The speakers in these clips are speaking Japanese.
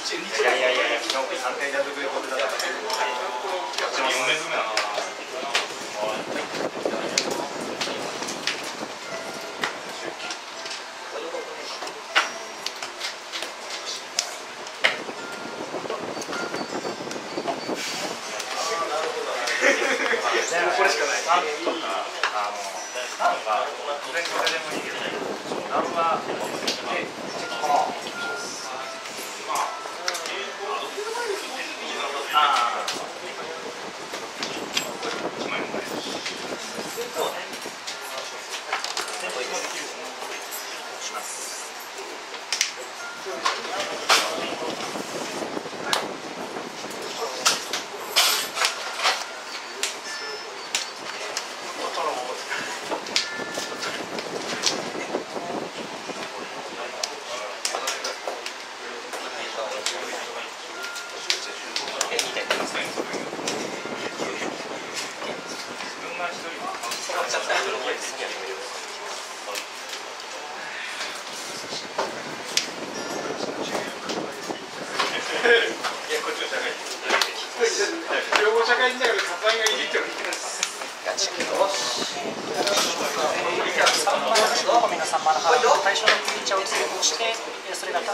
やいやいやいや、昨日3点連続で取ってたから。4連続目だな。これしかない。3とか、3は当然これでもいいけど、3は対象のクリーチャーを追放して、それが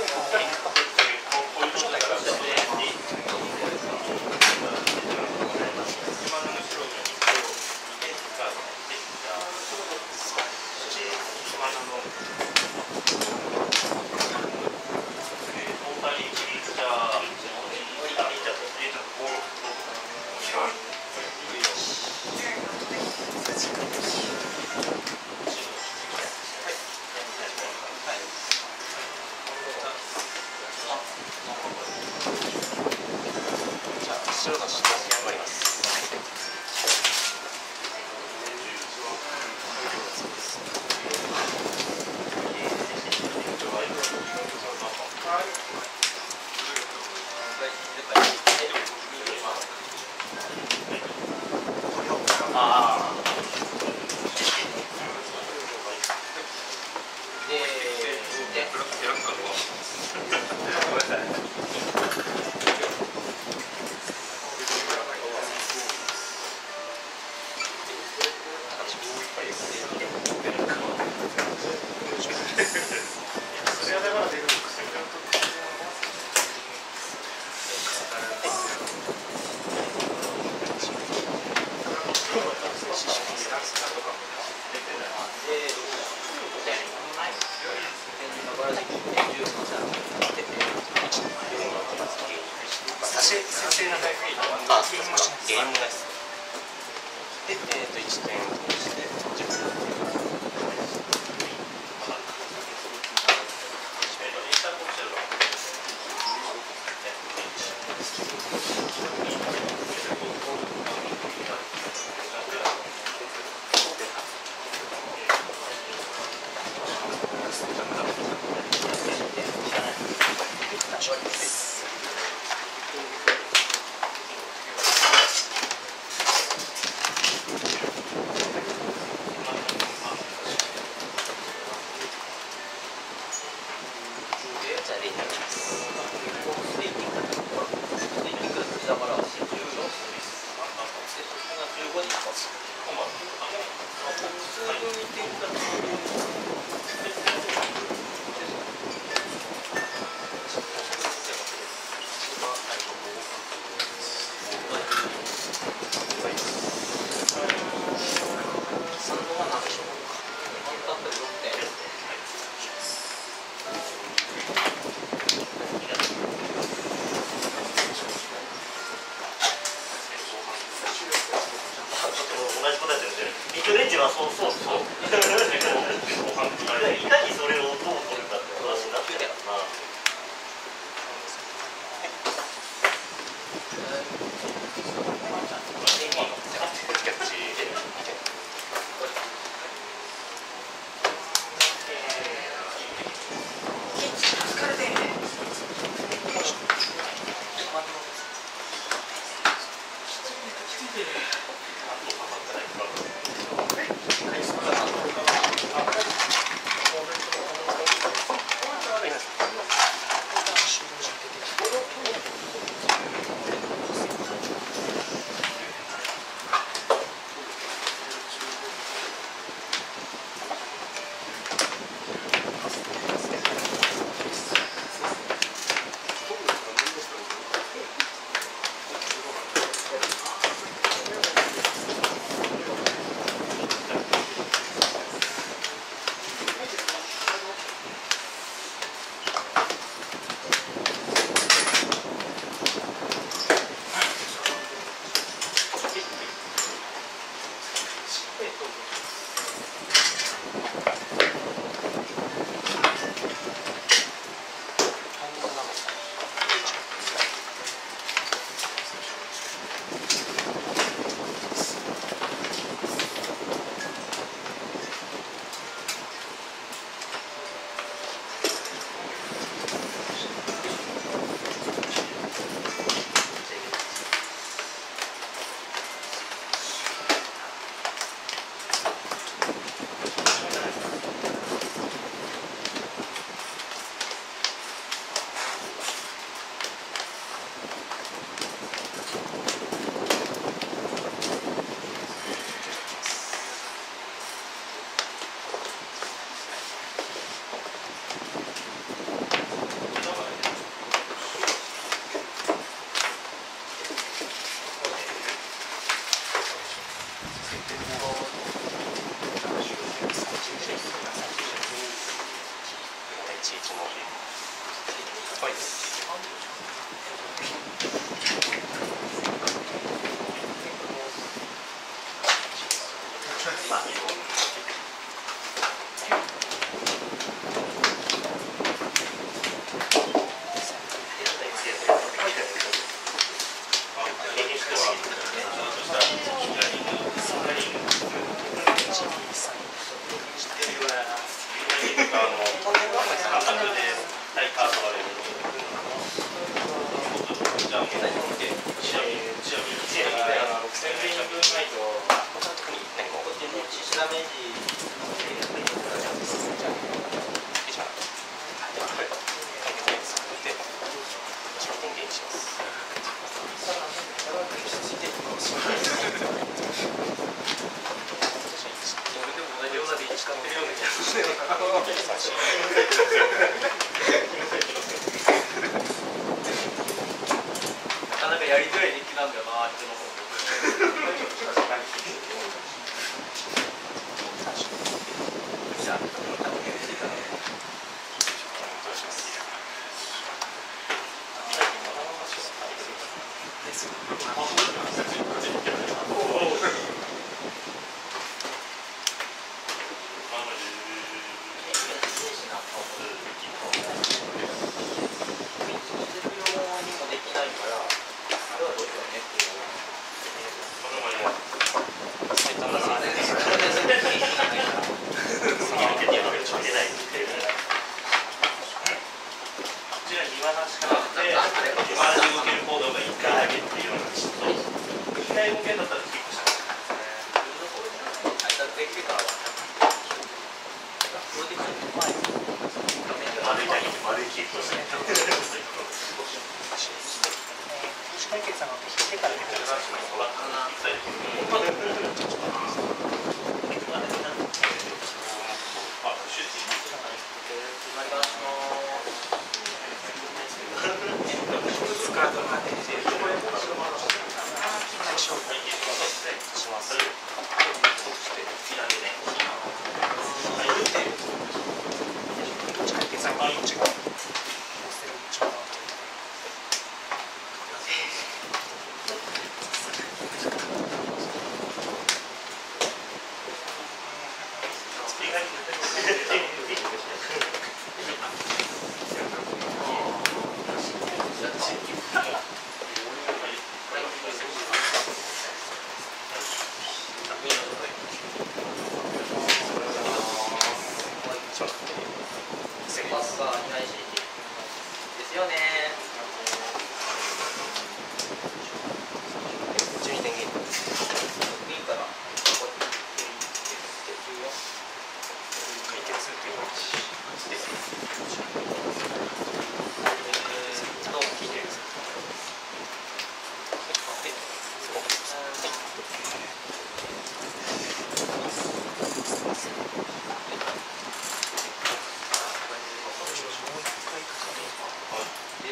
で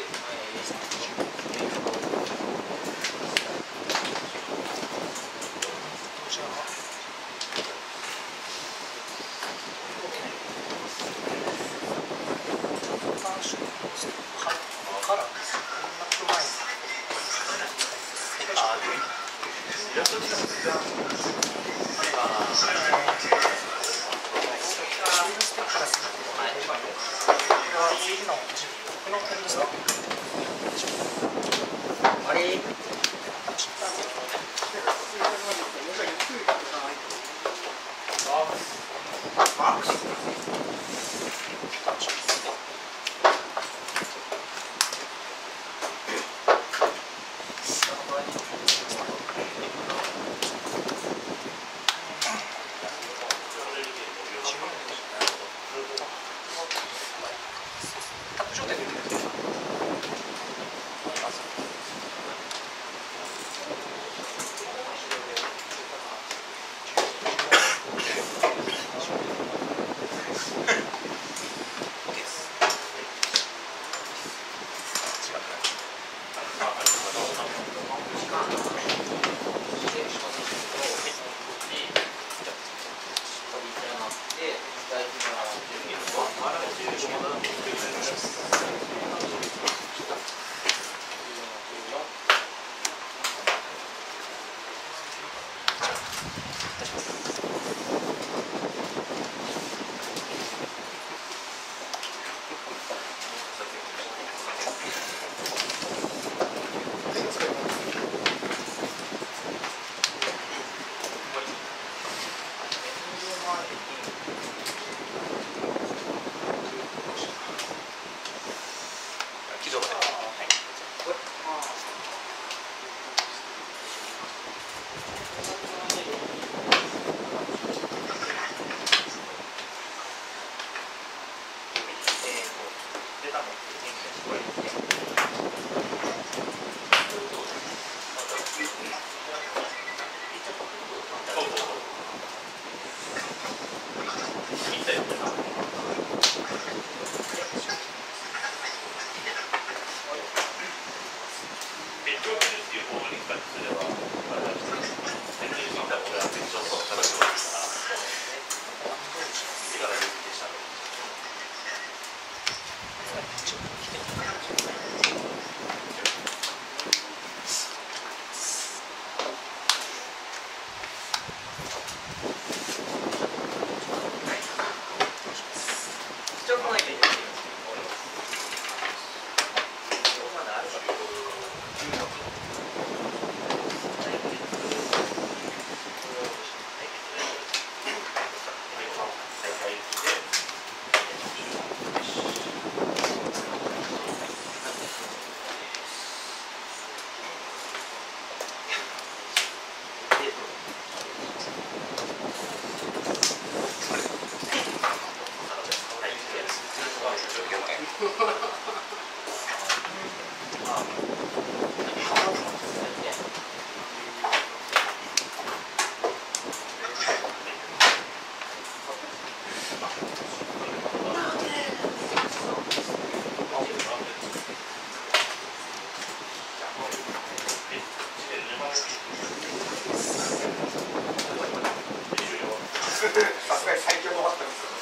さすがに最強のバッターですよ。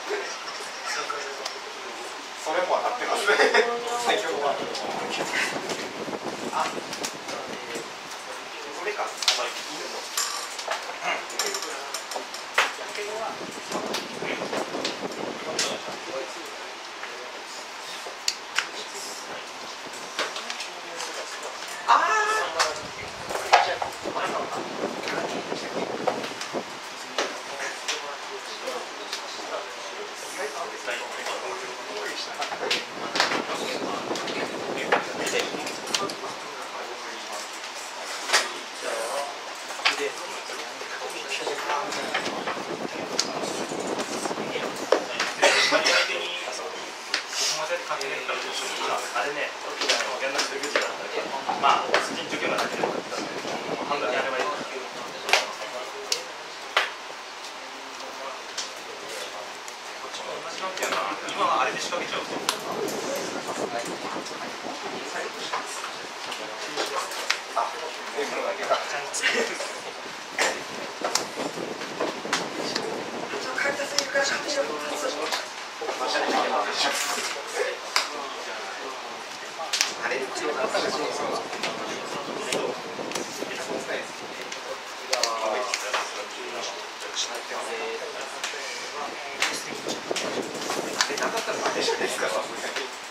それも当たってますね。最強のバッター。あ、それか。 あれね、まあ、スキン除去がだけでも半分やればいい。今はあれで仕掛けちゃうと。 あ、テーブルだけが。あれ必要な話ですよ。なかったら何でしょうですか。さすがに。2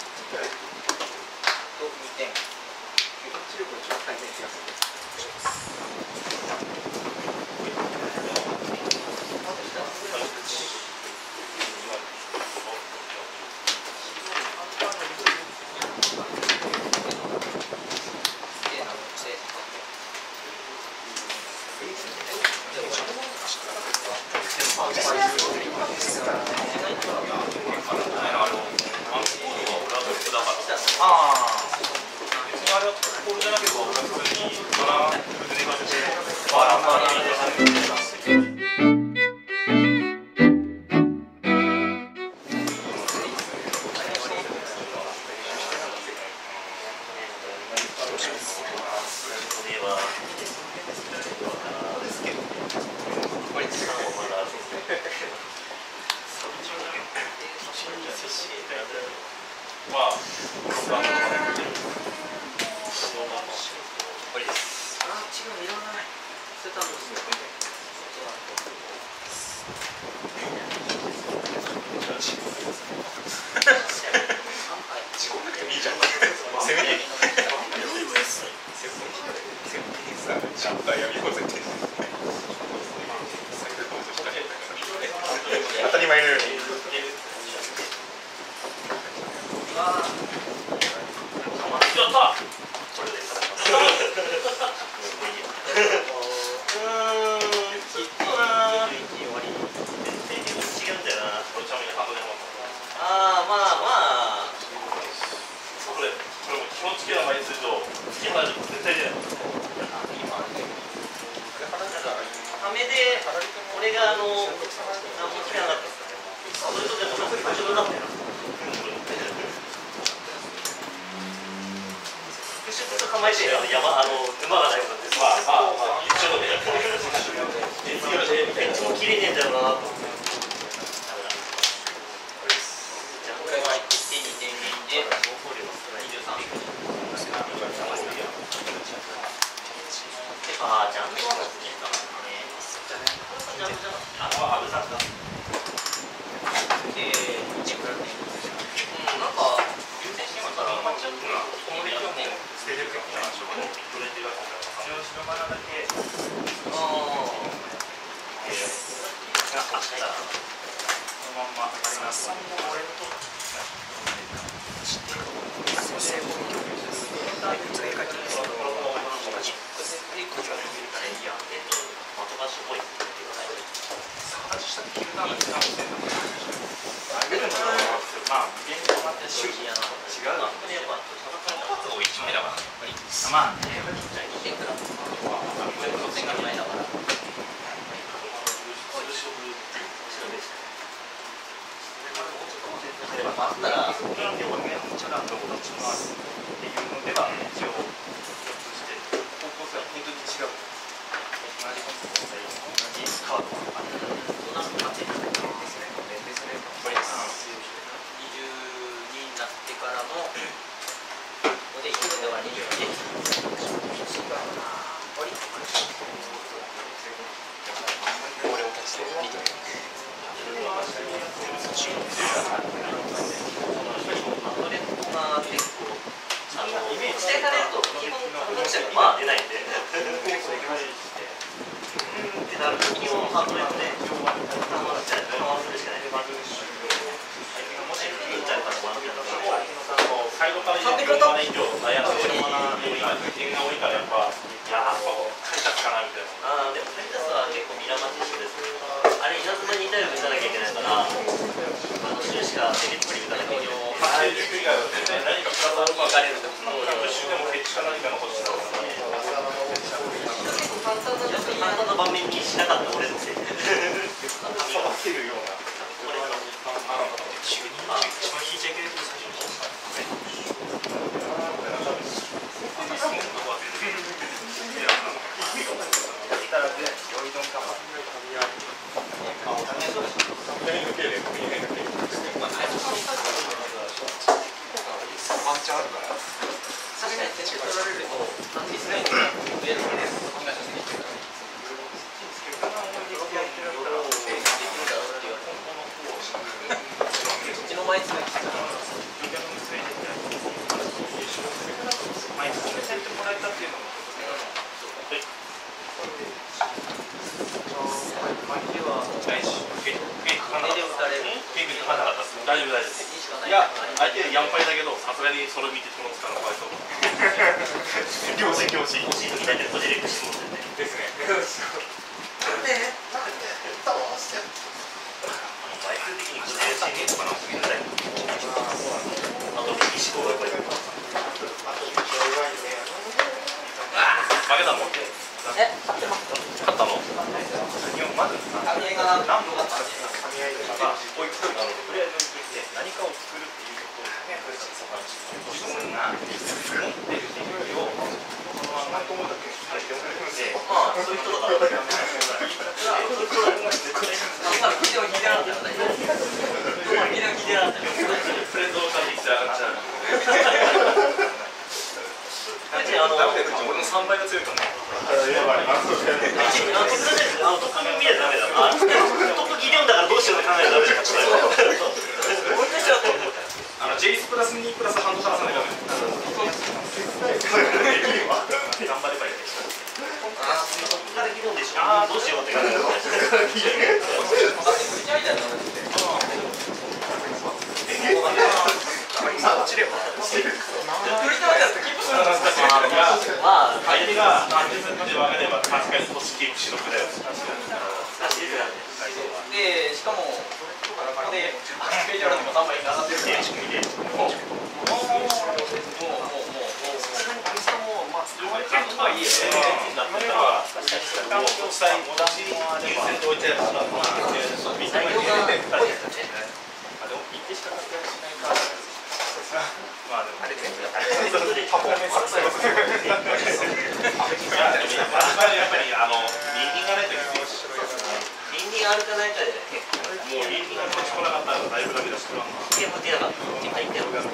点。気持ち力をちょっと足りない気がする。当たり前のように。やった。これで。ああ、まあまあ。これも気をつけな枚数と月入ると絶対出ない。ためで俺が何も決めなかったですかね。それとでも自分だったよ。プッシュと構えて沼がないことです。まあ一緒で。エッジも綺麗ねえんだよな。ああ、ジャンプはですね。なんか優先してますから、ちょっとこのレートも捨ててるかもしれない。どれでが白バラだけ。ああ。があったらそのまんま上がります。俺と。そして。まあね。あったら、原料はね、チャランとどっちもあるっていうのでは、一応、共通して、方向性は本当に違う。同じカードはある。 して見てみる。 イメージしてされると基本感覚者がまあ出ないんでってなると基本ハードルで緩和するしかない。もし打っちゃうから回ってたらサイドから入れて4以上悩んで点が多いからやっぱ開拓かなみたいな。 でも開拓は結構ミラーマッチ一緒です。あれ稲妻に似たように打たなきゃいけないから終始かテレビプリ打たなきゃいけない。 発生軸以外は全然何かプラスアルファが一瞬でもヘッジか何かのことしたから簡単な場面にしなかった俺のせい。 さばけるような。 一番引いちゃいけないとこ最初に引いた。ワンチャンあるから。 確かに手取られると何にしないと上の方です。毎月前に褒めてもらえたっていうのも大丈夫です。いや、相手4敗だけど、さすがにそれ見てこの使うのかわいそう。行事。ですね。 枚数的に個人宣言とかなんか見るたい。あとメキシコがやっぱり。負けたの？ 勝ったの？ まず神合が何度かあったんですか？ 神合でとりあえず何かを作るっていうことを自分が持っている理由をそのままともだけ書いておくので、 そういう人だから。 プレートを感じて上がっちゃう。 俺の3倍が強いからね。トップ見ないとダメだ。トップギリオンだからどうしようって考えたらダメだ。 ジェイスプラス2プラスハンドからさないとダメ。頑張ればいい。 トップからギリオンでしょ。どうしようって考えたら。 まあ相手が30分で分かれば確かに少しキープしろくだよ。 で、しかもで、ページあるのが3枚に並んでるっていう仕組みで。あるかないかでもうリーディングが来なかったらだいぶダメだし、これは手も出なかった。入ってる。 ブーティ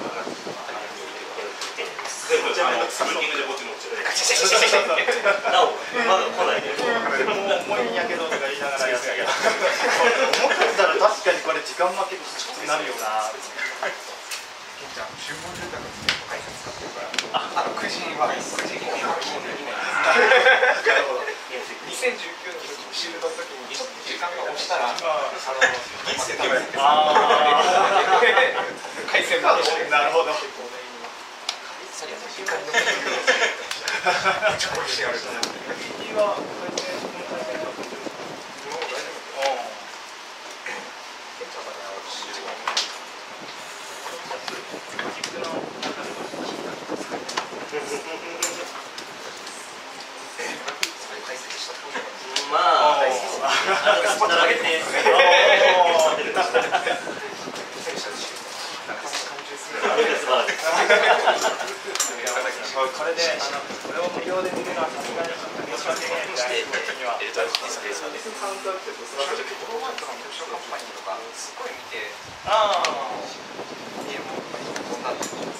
ングでこっちの落ちる。 なお、まだ来ないで。 もういいんやけどとか言いながらやってたけど。思ってたら確かにこれ時間負けになるよな。 ケンちゃん、注文住宅の会社使ってるから、9時は9時には決めるね。2019年のシールドの時にちょっと時間が押したら、回線もなるほど。 まあ、並べて。 これでこれを無料で見るのはさすがに申し訳ないみたいな時には。 すごい見て、 ああ。 家もこんなの使ってる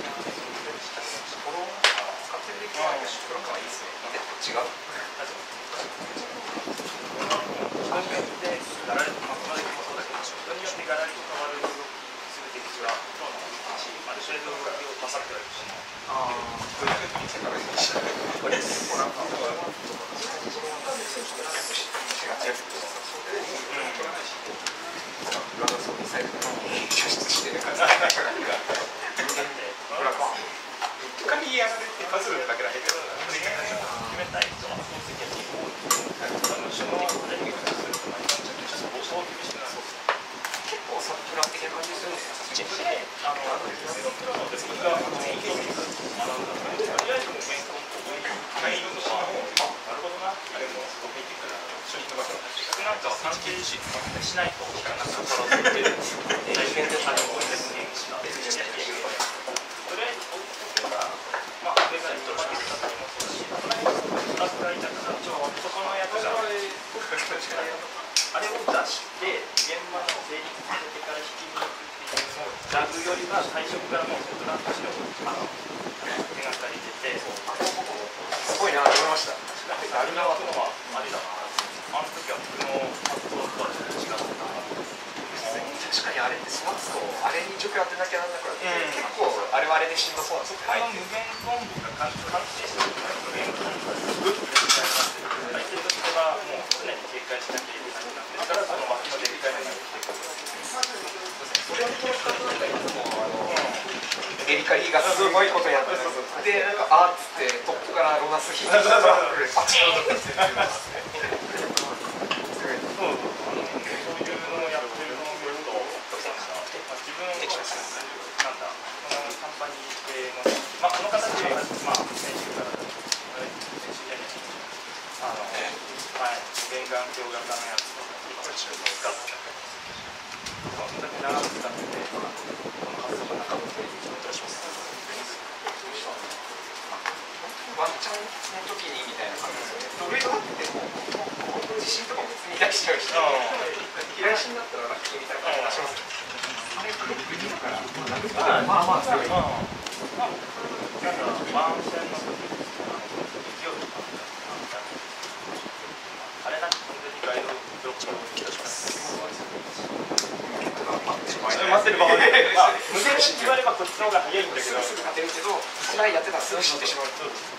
時は黒川いいですね。違う。 裏のそうミサイルとかに射出してるから、ほらまあ仮にやられてパズルだけだけど、 決めたい人は宝石やチームを首脳はプレイにするとか、そう厳しくなる。 結構サプラン的な感じするんですよ。 プレイプロの別にがとりあえず無限コントを会議とか、なるほどな、あれもすごくいいから、初日の場所なんかは関係しないとしかなくて、体験でされるものですね。とりあえず置いとけば、まあ、上が一番したともそうだし、スタッフがいたから、そこのやつが、あれを出して、現場の成立させてから引きに行くっていうラグよりは、最初からもうセットランとして手がかり出て、 すごいなと思いました。 あれがのはあれだな。あの時は僕の発想とはちょっと違ったな。 確かにあれってしますと、あれに直当てなきゃなんなくなって、結構あれはあれでしんどそうなんですよ。 あの無限コンボが完成してる無限コンボがすごく入ってる時はもう常に警戒しなきゃいけないなってからその脇のデリカルになってくる。 それを気を使ってなんかいつもエリカリーがすごいことやってで、なんかあーっつってトップからロナス引いてきたらパチーンとしてるんですね。 そういうのをやってるのを見ると、自分なんだ、このカンパニー系の、まあこの形はまあ先週から先週じゃない前玄関鏡型のやつとか使ってたけど、そんだけ長く使ってて、この発想がなかったりします。 ワンチャンの時にみたいな感じですよね。上とかっても本当に地震とかも普通に出しちゃうし、平石になったらラッキーみたいな感じがします。あれ黒くいるから、まあまあ強い。 なんか番宣の時に勢いとかあれなんか完全にガイドブロックを引き出します。待ってる場合で、無限に言わればこっちの方が早いんだけど、 すぐ勝てるけど、本来やってたらすぐ死んでしまう。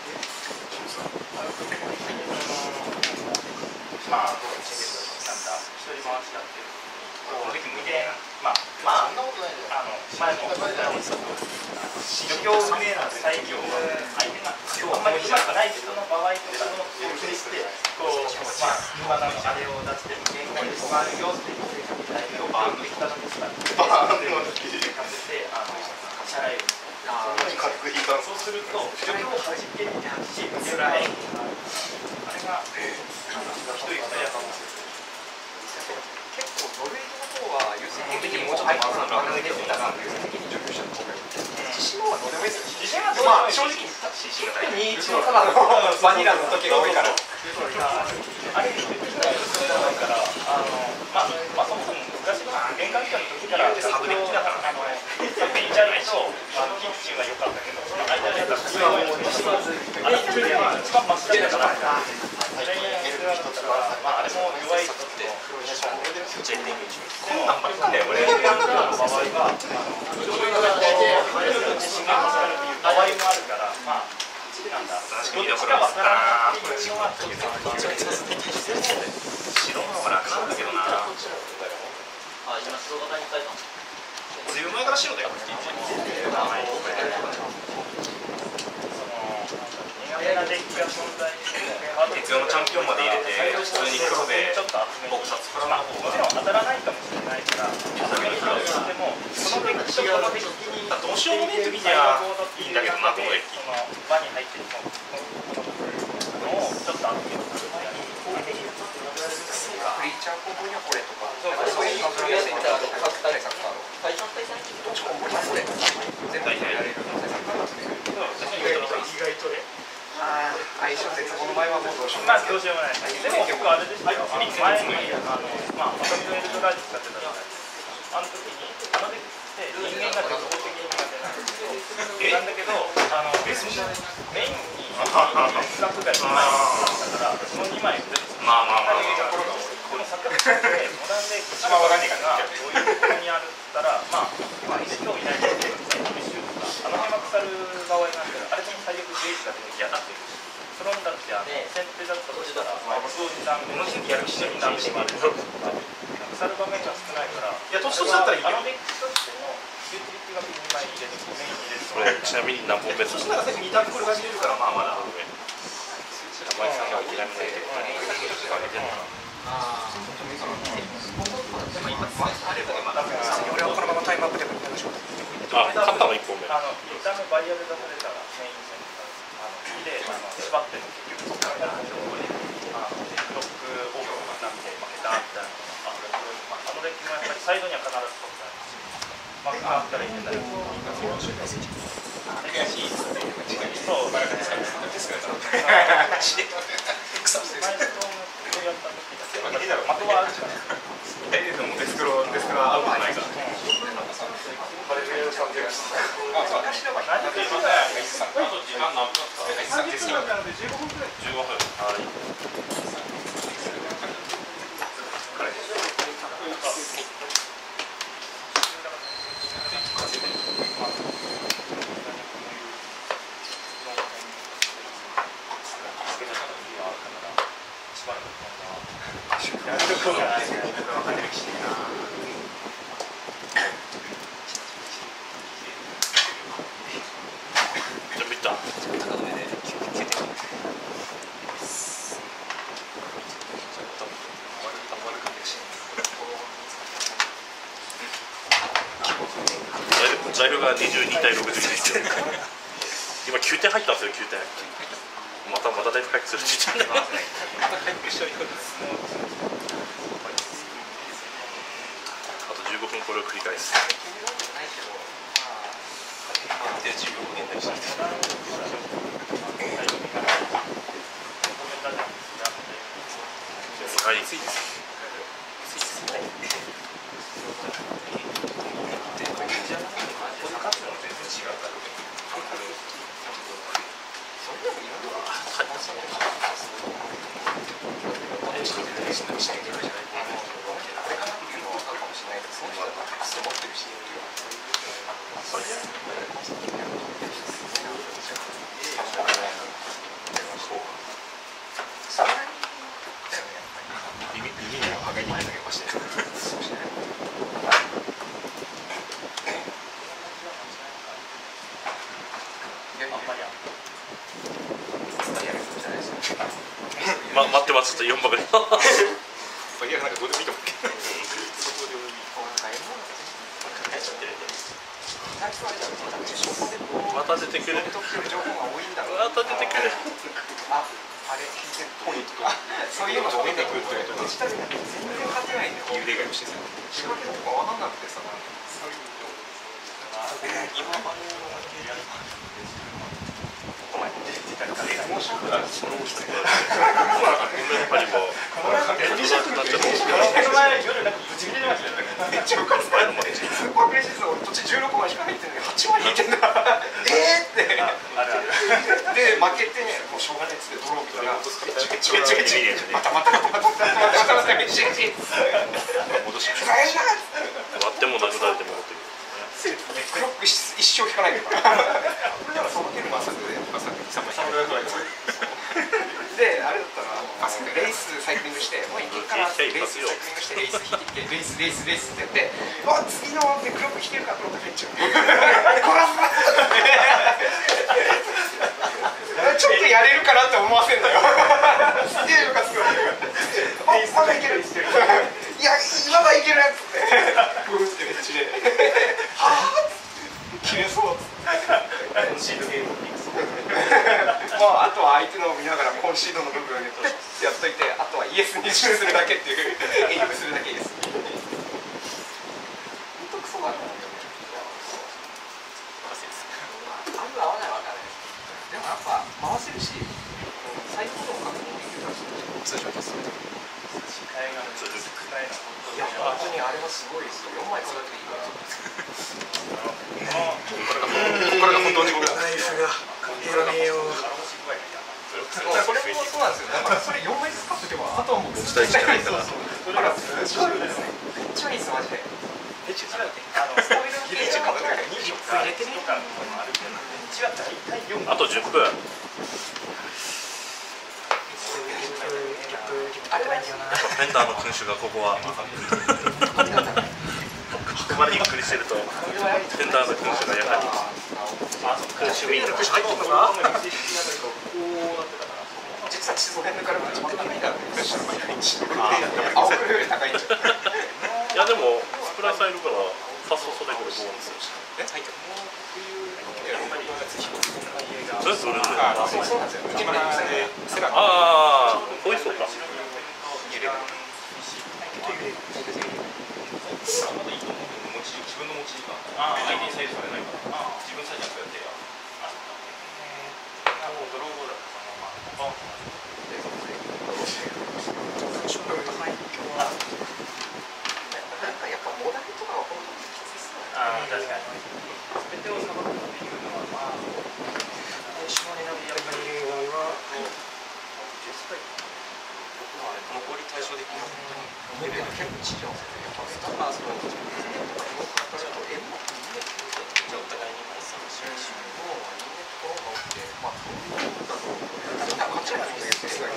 まあ、なんだ、一人回しやってる。この時無限、まあ、そんなことない前も余興不明な最強相手があんまりうまくない人の場合とかのを振りしてこうまああれを出して無限があるよっていう相手をバーンといったのにしたバーンとかけて支払えるそうすると余興をはじけにはじきつらいあれが一人二役をする結構ノルウェーの方は優先的にもうちょっとバカで出てたら優先的に除去した方がいい。自信はどうでもいいですよ。 自信はまあ正直21のただのバニラの時が多いから。 あれだからまあそもそも昔の玄関機の時からサブデッキだからベンチャーとキッチンは良かったけどその間にあったすごいあれ一番真っ下だからそれにまああれも弱い人ってチェックでもあんまりなんだよ俺の場合は自信が持たれるっていう場合もあるからまあなんだどっちかわからないっていうのはちょっと白の方が楽なんだけどなあ、今白型に変えたのずいぶん前から白だよ鉄用のチャンピオンまで入れて普通に黒で撲殺プラの方がもちろん当たらないかもしれないからでもそのデッキとこのデッキにどうしようもねえ時にはいいんだけどなこのデッキ輪に入ってるのをちょっと当ててクリーチャーコンボにはこれとか、そういうのを組み合わせたらサッカーどっちコンボにはこれ全体でやれるのでサッカーなんですね。意外とね。相性絶望の場合はもうどうしようもない。 どうしようもない。でも結構あれですよ。前にまあ私もエルドラージ使ってたじゃないですか。あの時にあの時って人間が絶望的に苦手なんですけど、なんだけどメインにスタッフが2枚だからその2枚を全部まあこの作品でモダンで一番わかんないからどういうところにあるったらまあ興味ない人であの辺は腐る場合なんだけどあれに最悪ジェイスが出てき当たってるしクロンだって先手だったとしたら、数段目のやる気しないし、 腐る場面が少ないから、 いや、年だったらいいけど、 デッキとしてのユーティリティが2枚入れて、メインに入れると。 これちなみに何本目ですか？ そしたらさっき2ターンこれが見れるから、まあまだ。 山井さんが諦めないで。 俺はこのままタイムアップでもいいでしょう。 あ、勝ったの1本目。 見た目バイヤル出されたらメイン戦木で縛っても結局そこからブロックオーバーなんで負けたみたいなあのレッキもやっぱりサイドには必ず取ってあるマークがあったらいいんだよ。そうマイルストームをやった時だけ的はあるじゃないですか。 デスクロアウトないから。 ザイルが22対61ですよ。今9点入ったんですよ、9点。まただいぶ回復する時点で。あと15分これを繰り返す。はい。待ってます、ちょっと4番ぐらい。いや、なんかどうでもいいと思うけど。また出てくる。また出てくる。 あれ聞いてるポイントとか、そういうのが出てくるってことは、全然勝てないんだよ。幽霊がよしですよ。仕掛けとか分かんなくてさ、そういうの。今までのやり方。お前出てたから面白くない。その人が。やっぱりもう。めっちゃ浮かせたいのもスーパープレシーズン俺途中16番しか入ってんのに8割いけんだってで負けてもうしょうがないっつってドローみたいなまた戻しました割ってもなくなれて戻ってくるクロック一生引かないからでもその件の朝でで、あれだったらレースサイクリングしてもういけるからレースサイクリングしてレース引いてきてレースってやって次のでクロック引けるかと思ったら入っちゃうちょっとやれるかなって思わせんだよすげえよかすごいまだいけるいや、まだいけるやつってブーってめっちゃはぁ切れそうコンシードゲームまあ、あとは相手のを見ながらコンシードの部分をやっといてあとはイエスにするだけっていうエイムするだけですほんとクソだな合う合わないわかんないでもやっぱ回せるし最高度も確認できるから通常ですいや、本当にあれはすごいですよ4枚これだけでいいからこれが本当に僕ナイフがいらねえよそれもそうなんですよだからそれ4枚ずつ買っておけばあとはもう伝えちゃないんだからそれがすごいですねめっちゃいいですマジでペチスポイル系じゃなくて20分入れてねあと10分あれはないんだよな。 ペンダーの君主がここはここまでゆっくりしてるとペンダーの君主がやはり君主民族入ってるのか。 実は地図を抜かれると一番高いんだ。青黒より高いんじゃん。 いやでもスプライサーいるからファストそれぐらいボーンですよ。それそれぞれ。ああ、こういうそうか。自分の持ち時間。ああ、相手に整理されないから。自分さえやってやってよ。ドローボーだったらそのまま。 やっぱモダンとかは本当にきついっすね。 ああ、確かに。全てをさばくっていうのはまあ。下になってやっぱり理由は。 残り対象できる。 結構地上。やっぱスターバースの。ちょっと絵も。 じゃあお互いに発散しましょう。 まあ、そういうことだと。みんな勝ちないんですよ。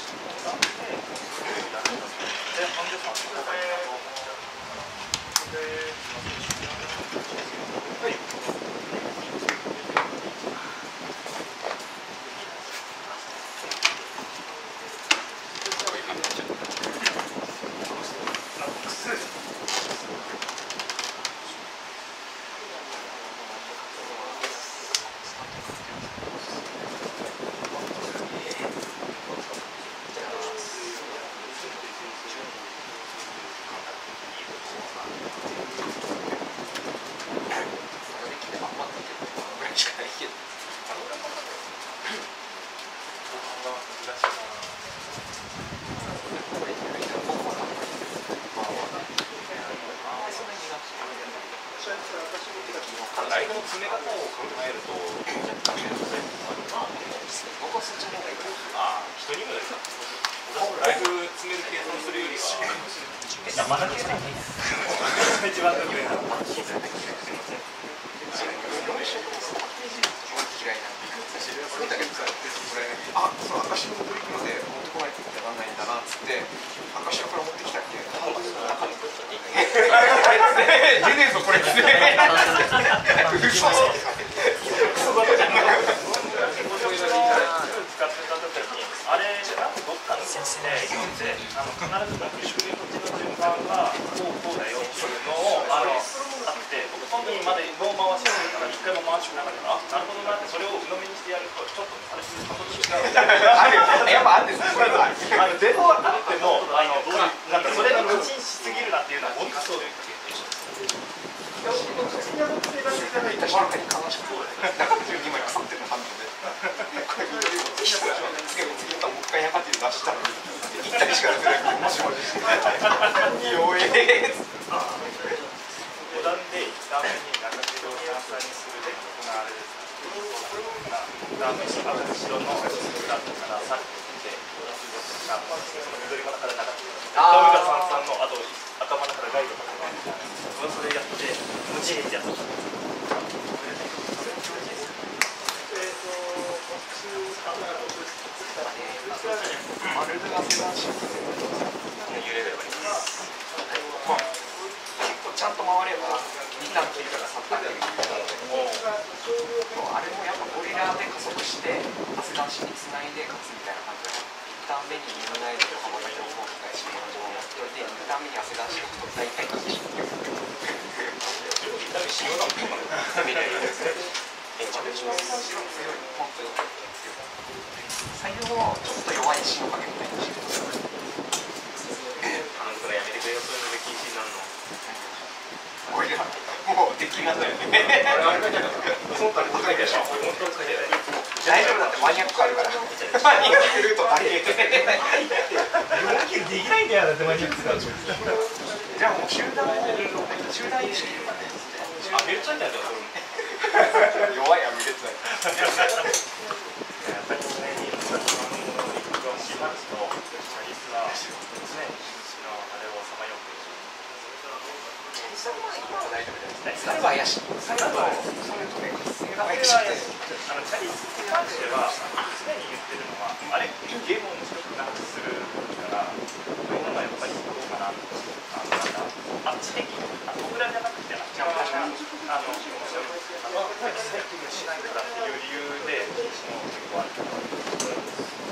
ライフの詰め方を考えると、 僕はそっちの方がいいかな。 ああ、人にもよるか。ライフ詰める計算するよりは、 まだ決めない。一番時上なの。 嫌いなんで。そうだけどさ、これ、あ、その証の取り組みで持ってこないといけないんだなっつって、証から持ってきたっけ。出ねえぞこれ。 あれなんかどっかの先生で必ず学習の順番がこうだよっていうのをあって僕その時まで脳回ししてるから一回も回してなかったからなるほどなってそれを鵜呑みにしてやるとちょっとあれ違うやっぱあるんですね。 デフォあってもなんかそれが無賃しすぎるなっていうのは本当そうで確かに悲しくて、なんか12枚腐ってる反応で、これ次もう一回やがって出したら1体しか出せない。もしもし弱え。 五段で1段目に中城を3にするで行われる2段目に後ろの裏からさっき見て緑から中1段目が3のあと頭の中ガイドとかそれやって無知ってやったマルルがセダンシップで揺れればいい。 結構ちゃんと回れば2段切りから3段であれもやっぱゴリラで加速してセダンシにつないで勝つみたいな感じで1段目にユーナイトと羽ばたきを交換してやっておいて2段目にセダンシを大体勝つ最後もちょっと弱い死の影みたいにしてこれやめてくれよ、そういうので禁止になるの。 ゴリラもうできなかったよね。その他で高いでしょ。大丈夫だってマニアックあるからマニアックルートだけ 4キルできないんだよだってマニアックだとじゃあもう集団意識あ、めっちゃいいんだよ、それも。 弱いアミレッツだやっぱり常にシマチとチャリスは常にあれをさまよって今は大丈夫です。猿は怪しい。猿とね、活性が怪しくて。 チャリスに関しては常に言ってるのはあれゲームを面白くなくするからそういうのがやっぱりどうかなとあっち的僕らじゃなくてあっち側が面白くセッティングしないからっていう理由で結構あると思います。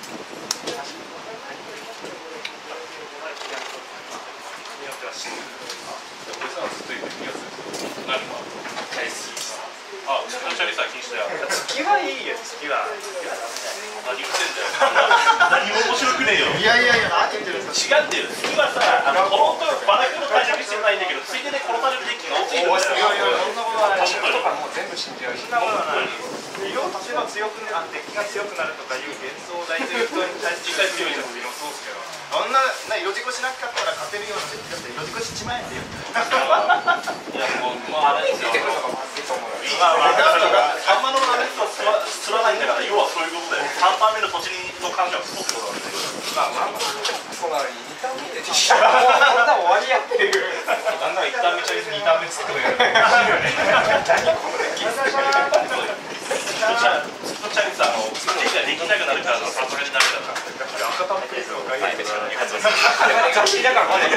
によっては死ぬ。 俺さずっと言ってる気がする。何かチャリスあ、うちのチャリスは禁止だよ。 月はいいよ、月は。 何言ってんだよ。何も面白くねえよ。 いやいやいや、何言ってるんですか。 違うんだよ。月はさ、本当バラクの対策してないんだけど、ついでで殺されるデッキが多すぎるんだよ。 いやいや、そんなことはない。 とかもう全部死んじゃうし。 そんなことはない。色を足せば強くなる、デッキが強くなるとかいう幻想を大事に実際強いじゃん。色そうですけど。 そんな色仕越しなかったら勝てるようなデッキだって色仕越ししちまえんだよ。 いやもうあれですよ。 まあ3万のラメットは釣らないんだから、要はそういうことだよ。3番目の土地の感情はそうってことなんだよ。 そうなのに、2ターン目で実写こんな終わりやってる。 なんなら1ターン目チャリス2ターン目つくのよ。 何このデッキ。 チャリスはプレイができなくなるからさすがにダメだから。 赤ためですよ。 あれはね、ガチだからまだ。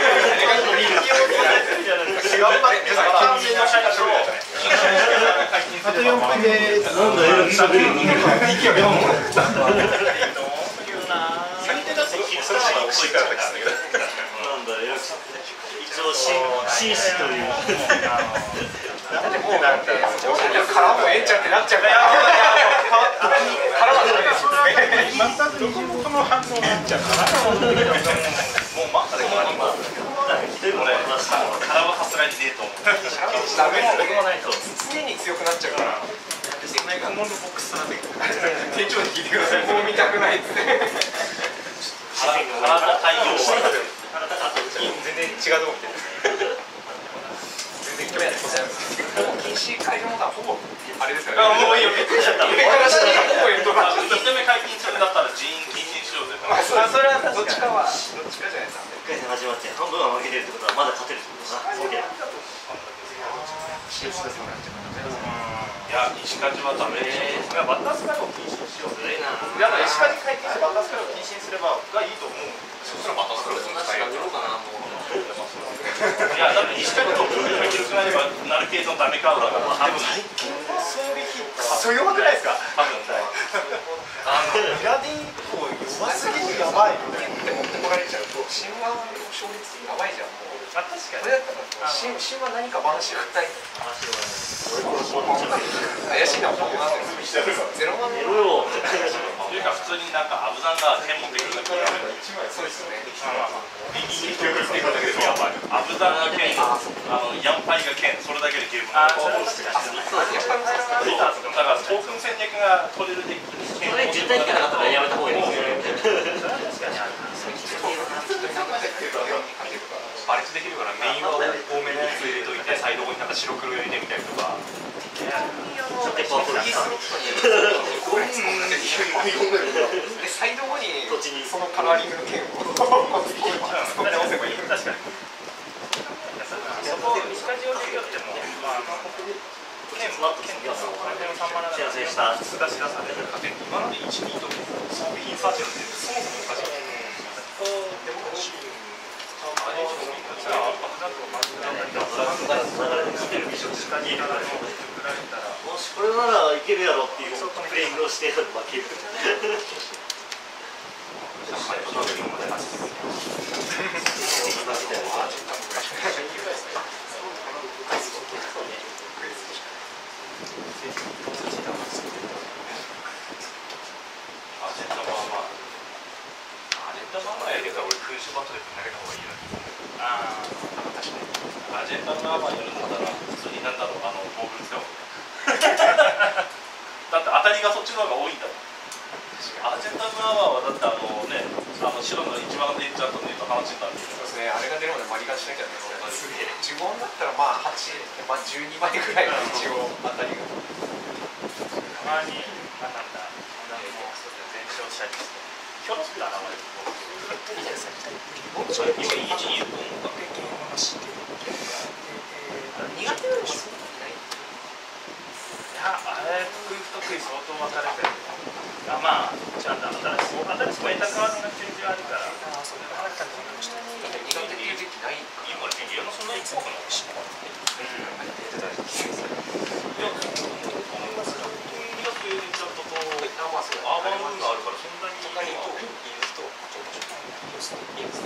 あと4分でなんだよ。 一応紳士という。 だってもうだって殻もええんちゃってなっちゃうから。殻はダメですよね。 この反応なんちゃうかな。 もうマックでも何も殻はさすがにねえと思う。 ダメですよ。常に強くなっちゃうから。 このボックスなんで。 店長に聞いてください。もう見たくないっつって。 体対応して全然違うとこ見てる。全然興味ないです。禁止解除モードはほぼあれですからね。 もういいよ。 上から下にほぼエントランス。 一目解禁するんだったら人員禁止にしようぜ。 それはどっちかじゃないですか。 1回戦始まって半分は負けてるってことはまだ勝てるってことだな。そうだよ。 いや、石梶はダメでしょ。 バッタースカイを禁止にしよう。 ずるいな。 いや、石梶解禁してバッタースカイを禁止にすればがいいと思う。 そしたらまたそれそんな仕掛けろうかなもう。 いや、だって石梶とルールが広くなればなる系のダメカードだから。でも最近の装備費それ弱くないですか？ 多分ミラディンコ弱すぎてやばいみたいな。 持ってこられちゃうと神話の勝率やばいじゃん。もう確かこれだったら神話何か話がない。怪しいな。もうなんで0万寝ろよ。 というか普通になんかアブザンが剣持ってくるだけでそうですよね。 アブザンが剣、ヤンパイが剣、それだけでゲームあ、それは確かに。 だからトークン戦略が取れるデッキそれ絶対聞かなかったらやめた方がいいですよ。 バレツできるからメインは多めの入れといてサイド後になんか白黒入れてみたりとか。 ちょっとパワフルなさ。 でサイド後に土地にそのカラーリングの剣を確かに。そこ石梶をできよっても、剣の3万幸せでした。 出し出される。 今まで1、2と装備品サーチなんてそもそもおかしい。でももしこれならいけるやろっていうプレイングをして負ける。 空襲バトルで投げた方がいいよ。アジェンダのアーマーやるんだったら普通になんだろう防具使おう。だって当たりがそっちの方が多いんだもん。アジェンダのアーマーはだって白の一番レンジャーとね話になる。 そうですね。あれが出るまでマリガしなきゃね。呪文だったらまあ8、12枚ぐらいの一応当たりが。 たまになんだ全勝したりしてひょろって現れる。 今いい位置にいると思うか。 分かれてる。まあちゃんと新しく得たカードが順序あるから。 それはあったんじゃないですか。苦手っていう時期ない。 今の時期そんなに怖くないし。いや、アーバンルーがあるからそんなに。 他にインストインスト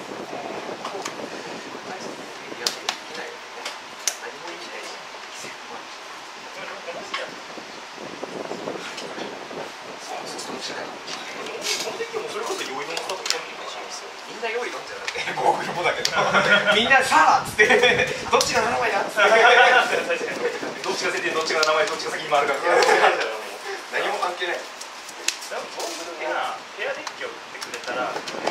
それこそ用意の方とかみんな用意飲んじゃなくてゴーグルもだけどみんなさあっつってどっちが名前だっつってどっちが先でどっちが名前どっちが先に回るか何も関係ない。 でもゴーグルがペアデッキを売ってくれたらペアデッキ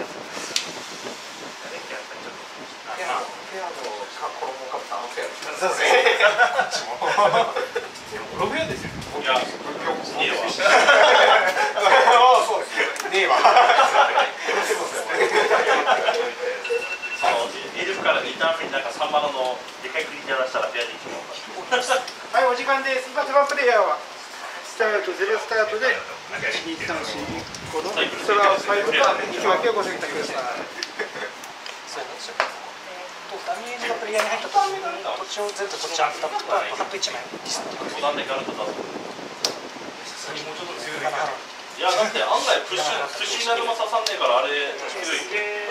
はやっぱりちょっとペアの衣をかぶったあのペアですそうですねプロフェアですよ。 いや、いいわ。 そうですねえわエルフから2ターン目になんか3マナのでかいクリーチャー出したらペアで1問はい、お時間です。今手番プレイヤーはスタートゼロスタートで2、3、4、5度。それは5か2分けをご選択ください。 そうなんですよダメージがプレイヤーに入った時に土地を全部土地アップタップとかハット1枚 5段でガルト出す。 もうちょっと強いいや、だって案外プッシュになるま刺さんねえからあれ強い。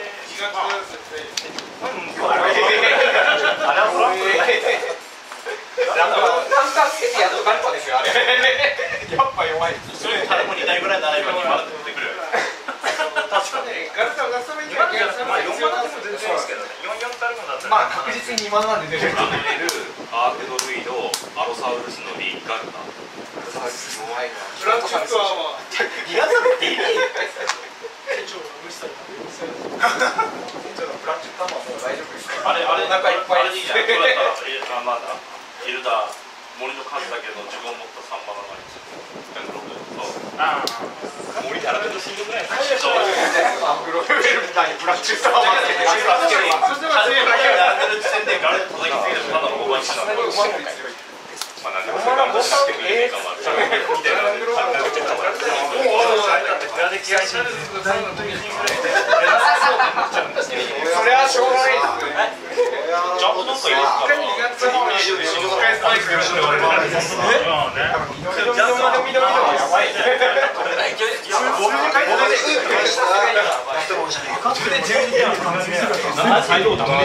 単価つけてやっとガルパですよあれやっぱ弱いそれ誰も2台ぐらい並べば2マナで出てくる。 確かにガルパがそれには4マナでも全然いいですけどね 4タルムだったらまあ確実に2マナで出るアーケドルイド、アロサウルスのリガルタ。 弱いなフランチュックはリアルっていい店長無視された。 フランチュックはもう大丈夫ですあれ中いっぱいでいいじゃん。そうだったらまだエルダー森の数だけど自分を持った3マナがあります。 ああ森で洗ってるとしんどくないですか。 アングロフェルみたいにフランチュックはそしては強いだけ。 やってる時点でガレット叩きすぎてただのオーバーにしたの。まあなんかそれがもしかしてくれるかもある。みたいな。 それはしょうがないちゃんとなんか入れてたら。 まあ出せる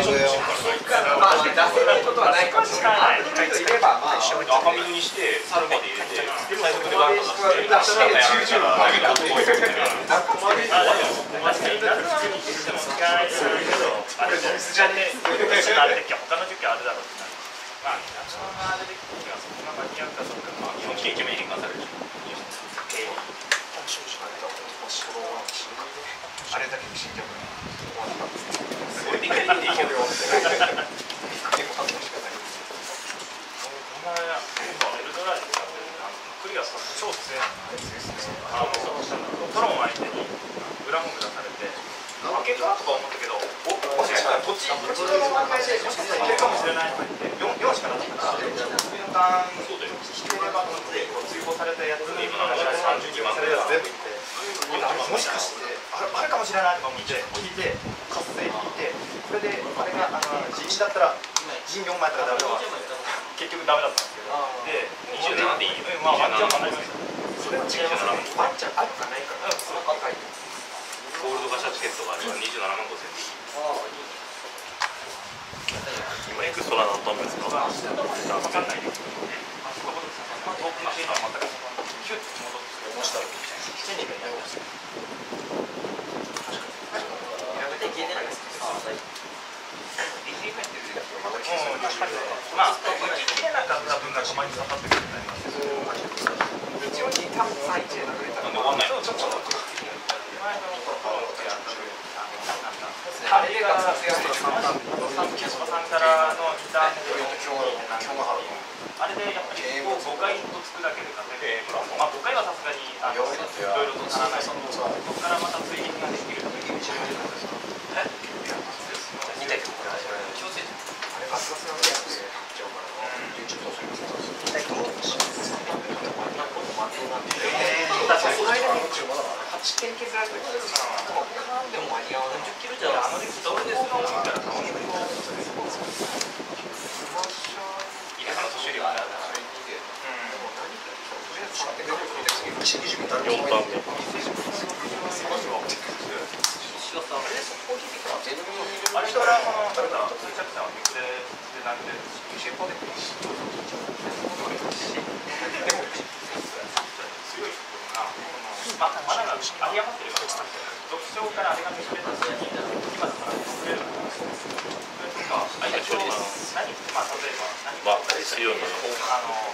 ことはないかもしれないいればまあ赤水にしてサルまで入れて、最速でガンと出して、 あれだけ死んじゃうそれでいけるっていいけど。 クリアした超強いトロン相手に裏本出されて負けかとか思ったけどもしかしたらこっちの問題でもしかしたらいけるかもしれないと言って 4しかなかったから次のターン引ければと思って追放されたやつに今の32番されたやつ全部いってもしかしてあるかもしれないとか思って引いて活性引いてそれであれが地味だったら陣4枚とかダメだわ結局ダメだったんですけどで 27でいいよ。 まあワンチャンはないですそれは違いますねワンチャンあるかないかそれは高いゴールドガシャチケットがあれば27万5千でいい。今エクストラだったんですか。 分かんないですけどね遠くのシーンは全くヒュッと戻って押したら手にがいないですよまあ、打ち切れなかった分がたまに刺さってくるようになりますけど一応2ターン最中で流れたなんでわかんない。 ちょっと前のあれが撮影 3からのインターネットあれでやっぱり5回とつくだけで勝てるまあ5回はさすがにいろいろとならないそこからまた追撃ができるという 2体ともあれガスガスなんで買っちゃうから YouTube とかに2体とも 8点削られてるからでも間に合わない10キロじゃあの時期どうですか入れたら年寄りはあれだ 4番目あれからこの通着線は陸でなんで強いまだ有り余ってるから独唱からあれが見つめた時に今だから作れるそれとか相手何例えば何まあ強いの